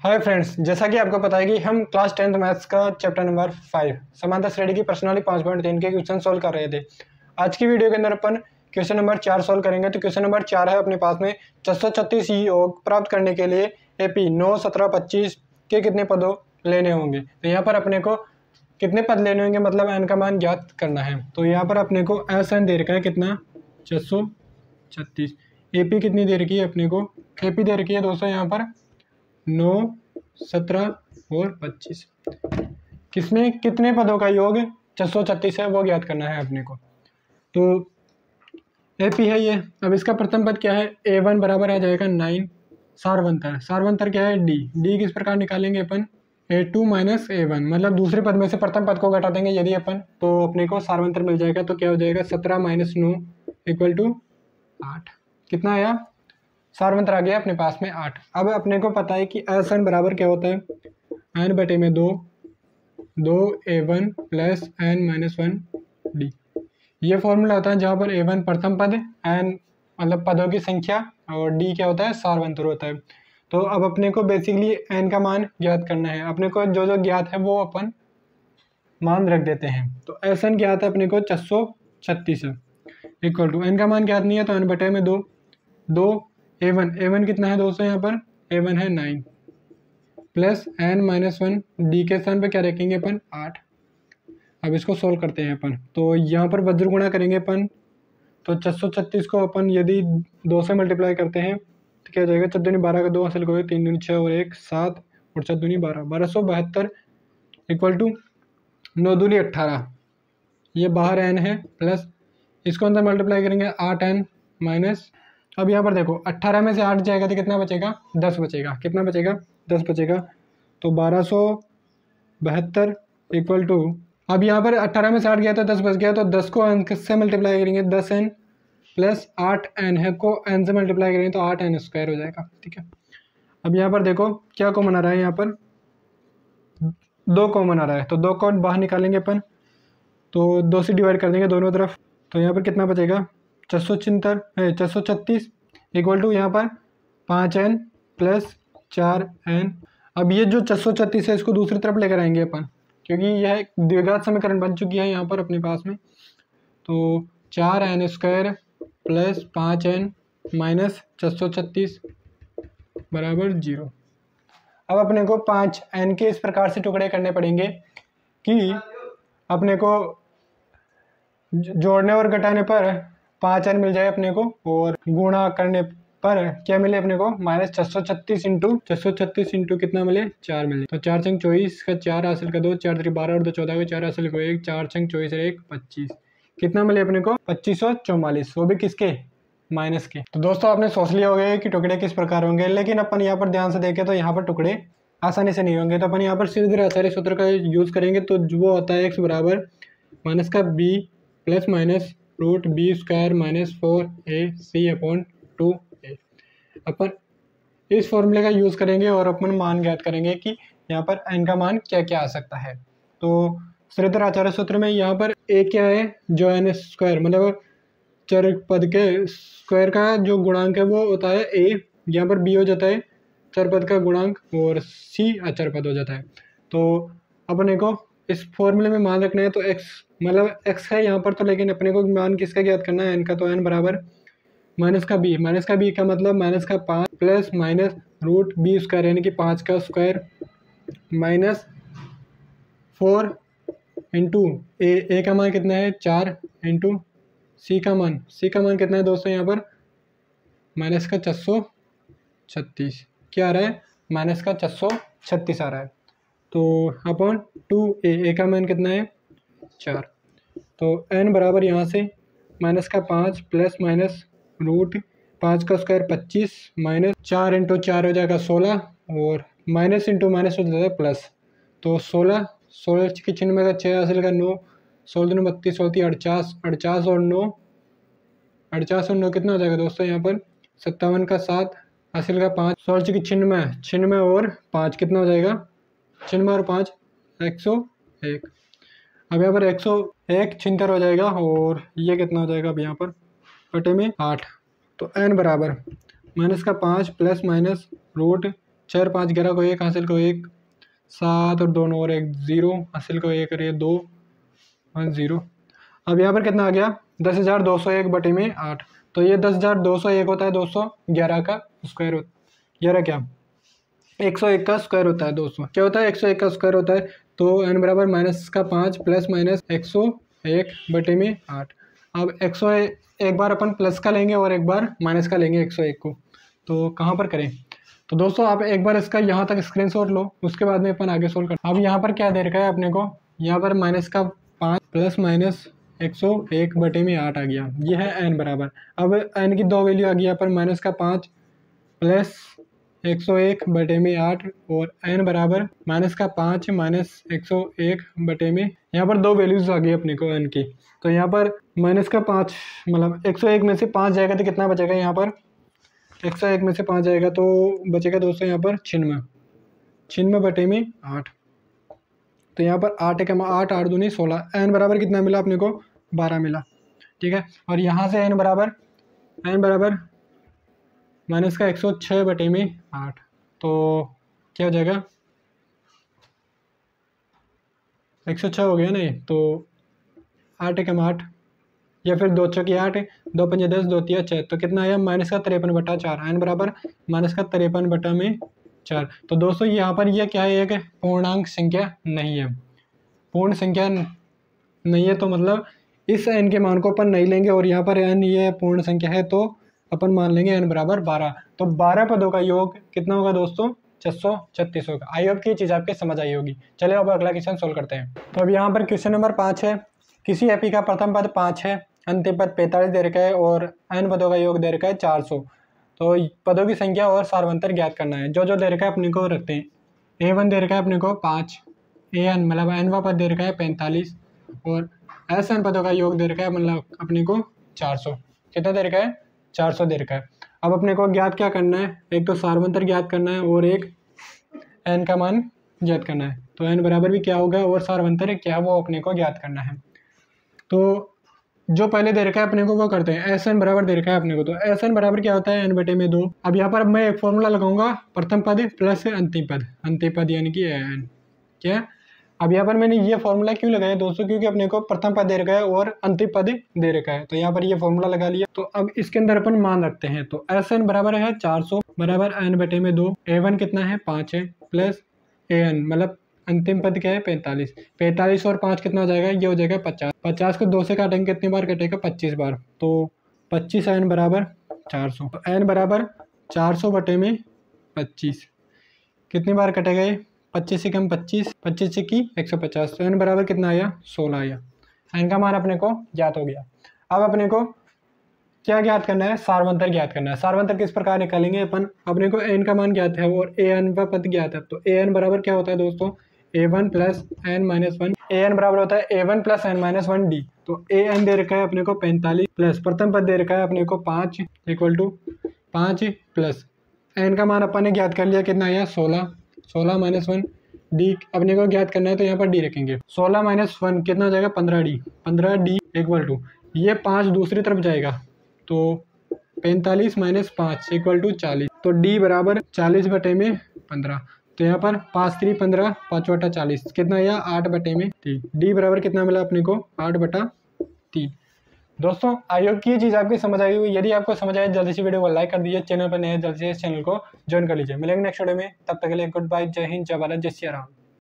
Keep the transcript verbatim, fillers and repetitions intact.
Hi friends, जैसा कि आपको पता है कि हम क्लास टेंथ मैथ्स का चैप्टर नंबर फाइव समांतर श्रेणी की प्रश्नावली पाँच पॉइंट तीन के क्वेश्चन सॉल्व कर रहे थे। आज की वीडियो के अंदर अपन क्वेश्चन नंबर चार सॉल्व करेंगे। तो क्वेश्चन नंबर चार है अपने पास में, छह सौ छत्तीस योग प्राप्त करने के लिए एपी नौ सत्रह पच्चीस के कितने पदों लेने होंगे। तो यहाँ पर अपने को कितने पद लेने होंगे, मतलब एन का मान ज्ञात करना है। तो यहाँ पर अपने को एस एन दे रखा है कितना, छः सौ छत्तीस। ए पी कितनी दे रखी है अपने को, ए पी दे रखी है दोस्तों यहाँ पर नौ सत्रह और पच्चीस। किसमें कितने पदों का योग छः सौ छत्तीस है वो ज्ञात करना है अपने को। तो ए पी है ये। अब इसका प्रथम पद क्या है, ए वन बराबर आ जाएगा नाइन। सारवंतर सारवंतर क्या है, डी। डी किस प्रकार निकालेंगे अपन, A two minus A one, मतलब दूसरे पद में से प्रथम पद को घटा देंगे यदि अपन, तो अपने को सारवंतर मिल जाएगा। तो क्या हो जाएगा, सत्रह माइनस नौ इक्वल टू आठ। कितना आया, सारवंतर आ गया अपने पास में आठ। अब अपने को पता है कि एस एन बराबर क्या होता है, एन बटे में दो, दो A one plus N minus one D. ये फॉर्मूला होता है जहाँ पर ए वन प्रथम पद, एन मतलब पदों की संख्या, और डी क्या होता है, सारवंतर होता है। तो अब अपने को बेसिकली एन का मान ज्ञात करना है। अपने को जो जो ज्ञात है वो अपन मान रख देते हैं। तो एस एन ज्ञात है अपने को छः सौ छत्तीस है, इक्वल टू एन का मान ज्ञात नहीं है तो एन बटे में दो, दो ए वन, ए वन कितना है दोस्तों यहाँ पर, ए वन है nine plus N minus one, D के स्थान पे क्या रखेंगे अपन, आठ। अब इसको सोल्व करते हैं अपन। तो यहाँ पर वज्र गुणा करेंगे अपन। तो छः सौ छत्तीस को अपन यदि दो से मल्टीप्लाई करते हैं तो क्या हो जाएगा, चौदह दूनी बारह का दो हासिल करोगे, तीन दूनी छः और एक सात और छः दूनी बारह, बारह सौ बहत्तर इक्वल टू नौ दूनी अट्ठारह। ये बाहर एन है प्लस इसको अंदर मल्टीप्लाई करेंगे आठ एन माइनस। अब यहाँ पर देखो अट्ठारह में से आठ जाएगा तो कितना बचेगा, दस बचेगा। कितना बचेगा, दस बचेगा। तो बारह सौ बहत्तर इक्वल टू, अब यहाँ पर अट्ठारह में से आठ गया तो दस बच गया। तो दस को एन से मल्टीप्लाई करेंगे, दस एन प्लस आठ एन है को एन से मल्टीप्लाई करेंगे तो आठ एन स्क्वायर हो जाएगा। ठीक है। अब यहाँ पर देखो क्या कॉमन आ रहा है, यहाँ पर दो कॉमन आ रहा है। तो दो को बाहर निकालेंगे अपन, तो दो से डिवाइड कर देंगे दोनों तरफ। तो यहाँ पर कितना बचेगा, छः सौ छिहत्तर छः सौ छत्तीस इक्वल टू यहाँ पर पाँच एन प्लस चार एन। अब ये जो छः सौ छत्तीस है इसको दूसरी तरफ लेकर आएंगे अपन, क्योंकि यह एक द्विघात समीकरण बन चुकी है यहाँ पर अपने पास में। तो चार एन स्क्वायर प्लस पाँच एन माइनस छः सौ छत्तीस बराबर जीरो। अब अपने को पाँच एन के इस प्रकार से टुकड़े करने पड़ेंगे कि अपने को जोड़ने और घटाने पर पाँच एन मिल जाए अपने को, और गुणा करने पर क्या मिले अपने को, माइनस छः सौ छत्तीस इंटू छः सौ छत्तीस इंटू कितना मिले, चार मिले। तो चार छंग चौबीस का चार हासिल का दो, चार त्रिक बारह और दो चौदह का चार हासिल का एक, चार छंग चौबीस और एक पच्चीस। कितना मिले अपने को, पच्चीस सौ चौवालीस, वो भी किसके, माइनस के। तो दोस्तों आपने सोच लिया होगा कि टुकड़े किस प्रकार होंगे, लेकिन अपन यहाँ पर ध्यान से देखें तो यहाँ पर टुकड़े आसानी से नहीं होंगे। तो अपन यहाँ पर सीधे आचार्य सूत्र का यूज़ करेंगे। तो वो होता है एक्स बराबर माइनस का B plus minus root B square minus four A C upon two A. अपन इस फॉर्मूले का यूज़ करेंगे और अपन मान ज्ञात करेंगे कि यहाँ पर एन का मान क्या क्या आ सकता है। तो श्रीधर आचार्य सूत्र में यहाँ पर ए क्या है, जो एन स्क्वायर मतलब चर पद के स्क्वायर का जो गुणांक है वो होता है ए। यहाँ पर बी हो जाता है चर पद का गुणांक और सी अचर पद हो जाता है। तो अपने को इस फॉर्मूले में मान रखना है। तो एक्स मतलब एक्स है यहाँ पर, तो लेकिन अपने को मान किसका ज्ञात करना है, एन का। तो एन बराबर माइनस का बी, माइनस का बी का मतलब माइनस का पाँच plus minus root B square यानी कि पाँच का square minus four into A, A का मान कितना है, चार इंटू सी का मान, सी का मान कितना है दोस्तों यहाँ पर, माइनस का छः सौ छत्तीस। क्या आ रहा है, माइनस का छः सौ छत्तीस आ रहा है। तो अपॉन टू ए, ए का मान कितना है, चार। तो एन बराबर यहाँ से माइनस का पाँच प्लस माइनस रूट पाँच का स्क्वायर पच्चीस माइनस चार इंटू चार हो जाएगा सोलह, और माइनस इंटू माइनस हो जाएगा प्लस। तो सोलह, सोलह के चिन्ह में का छः हासिल का नौ, सोलह दिन बत्तीस, सोलह अड़चास, अड़चास और नौ, अड़चास और नौ कितना हो जाएगा दोस्तों यहाँ पर, सत्तावन का सात हासिल का पाँच, सोलह की छिन्न में, छिन्न में और पाँच कितना हो जाएगा, छिन्न में और पाँच एक सौ एक। अब यहाँ पर एक सौ एक छिहत्तर हो जाएगा, और ये कितना हो जाएगा अब यहाँ पर बटे में आठ। तो एन बराबर माइनस का पाँच प्लस माइनस रूट चार पाँच ग्यारह को एक, हासिल को एक, सात और दोनों और एक ज़ीरो, हासिल को एक और ये दो, वन ज़ीरो। अब यहाँ पर कितना आ गया, दस हज़ार दो सौ एक बटे में आठ। तो ये दस हज़ार दो सौ एक होता है दो सौ ग्यारह का स्क्वायर होता है, ग्यारह क्या एक सौ एक का स्क्वायर होता है, दो सौ क्या होता है एक सौ एक का स्क्वायर होता है। तो एन बराबर माइनस का पाँच प्लस माइनस एक सौ एक बटे में आठ। अब एक सौ एक बार अपन प्लस का लेंगे और एक बार माइनस का लेंगे एक सौ एक को, तो कहाँ पर करें। तो दोस्तों आप एक बार इसका यहाँ तक स्क्रीनशॉट लो, उसके बाद में अपन आगे सोल्व कर। अब यहाँ पर क्या दे रखा है अपने को, यहाँ पर माइनस का पाँच प्लस माइनस एक सौ एक बटे में आठ आ गया, ये है एन बराबर। अब एन की दो वैल्यू आ गई यहाँ पर, माइनस का पाँच प्लस एक सौ एक बटे में आठ और एन बराबर माइनस का पाँच माइनस एक सौ एक बटे में, यहाँ पर दो वैल्यूज आ गई अपने को एन की। तो यहाँ पर माइनस का पाँच मतलब एक सौ एक में से पाँच जाएगा तो कितना बचेगा, यहाँ पर एक सौ एक में से पाँच जाएगा तो बचेगा दोस्तों यहाँ पर छिन्नवे, छिन्नवे बटे में आठ। तो यहाँ पर आठ एक आठ आठ दूनी सोलह, एन बराबर कितना मिला अपने को, बारह मिला। ठीक है, और यहाँ से एन बराबर एन बराबर माइनस का एक सौ छः बटे में आठ, तो क्या हो जाएगा एक सौ छः हो गया नहीं, तो आठ एक आठ या फिर दो चौकी आठ, दो पंजे दस, दो तिया छः, तो कितना आया माइनस का तिरपन बटा चार, एन बराबर माइनस का तिरपन बटा में चार। तो दोस्तों यहाँ पर यह क्या है, एक पूर्णांक संख्या नहीं है, पूर्ण संख्या नहीं है, तो मतलब इस एन के मान को अपन नहीं लेंगे और यहाँ पर एन ये पूर्ण संख्या है तो अपन मान लेंगे एन बराबर बारह। तो बारह पदों का योग कितना होगा दोस्तों, छः सौ छत्तीस होगा। आई होप की चीज़ आपके समझ आई होगी। चलिए अब अगला क्वेश्चन सोल्व करते हैं। तो अब यहाँ पर क्वेश्चन नंबर पाँच है, किसी एपी का प्रथम पद पाँच है, अंतिम पद पैंतालीस दे रखा है और एन पदों का योग दे रखा है चार सौ। तो पदों की संख्या और सार्वंतर ज्ञात करना है। जो जो दे रखा है अपने को रखते हैं। ए वन दे रखा है अपने को पाँच, ए एन मतलब एनवा पद दे रखा है पैंतालीस और एस एन पदों का योग दे रखा है मतलब अपने को चार सौ। कितना दे रखा है, चार सौ दे रखा है। अब अपने को ज्ञात क्या करना है, एक तो सार्वंतर ज्ञात करना है और एक एन का मान ज्ञात करना है। तो एन बराबर भी क्या होगा और सार्वंतर क्या वो अपने को ज्ञात करना है। तो जो पहले दे रखा है अपने को वो करते हैं। एस एन बराबर दे रखा है अपने को, तो एस एन बराबर क्या होता है एन बटे में दो। अब यहाँ पर मैं एक फॉर्मूला लगाऊंगा, प्रथम पद प्लस अंतिम पद, अंतिम पद यानी कि एन क्या। अब यहाँ पर मैंने ये फॉर्मूला क्यों लगाया दोस्तों, क्योंकि अपने को प्रथम पद दे रखा है और अंतिम पद दे रखा है, तो यहाँ पर ये फॉर्मूला लगा लिया। तो अब इसके अंदर अपन मान रखते हैं। तो एस एन बराबर है चार सौ बराबर एन बटे में दो, ए वन कितना है पाँच है प्लस ए एन मतलब अंतिम पद क्या है पैंतालीस, पैंतालीस और पाँच कितना हो जाएगा, ये हो जाएगा पचास, पचास को दो से काटेंगे कितनी बार कटेगा, पच्चीस बार। तो पच्चीस एन बराबर चार सौ, तो एन बराबर चार सौ बटे में पच्चीस, कितनी बार कटेगा ये, पच्चीस से कम पच्चीस, पच्चीस से की एक सौ पचास, तो एन बराबर कितना आया, सोलह आया। एन का मान अपने को ज्ञात हो गया। अब अपने को क्या ज्ञात करना है, सार्वंतर ज्ञात करना है। सार्वंतर किस प्रकार निकालेंगे अपन, अपने को एन का मान ज्ञात है और ए एन का पद ज्ञात है। तो ए एन बराबर क्या होता है दोस्तों, A one plus N minus one, A N बराबर होता है A one plus N minus one D. तो ए एन दे रखा है अपने को पैंतालीस प्लस प्रथम पद दे रखा है अपने को पाँच इक्वल टू पाँच प्लस एन का मान अपन ने ज्ञात कर लिया, कितना आया सोलह, सोलह माइनस वन डी अपने को ज्ञात करना है, तो यहाँ पर डी रखेंगे। सोलह माइनस वन कितना हो जाएगा, पंद्रह डी, पंद्रह डी इक्वल टू ये पाँच दूसरी तरफ जाएगा तो पैंतालीस माइनस पाँच इक्वल टू चालीस, तो डी बराबर चालीस बटे में पंद्रह। तो यहाँ पर पाँच तीन पंद्रह, पाँच बटा चालीस कितना आया, आठ बटे में तीन। डी बराबर कितना मिला अपने को, आठ बटा तीन। दोस्तों आई होप की ये चीज़ आपकी समझ आई हुई। यदि आपको समझ आए जल्दी से वीडियो को लाइक कर दीजिए, चैनल पर नए जल्दी से इस चैनल को ज्वाइन कर लीजिए। मिलेंगे नेक्स्ट वीडियो में, तब तक के लिए गुड बाय, जय हिंद, जय भारत, जय श्री राम।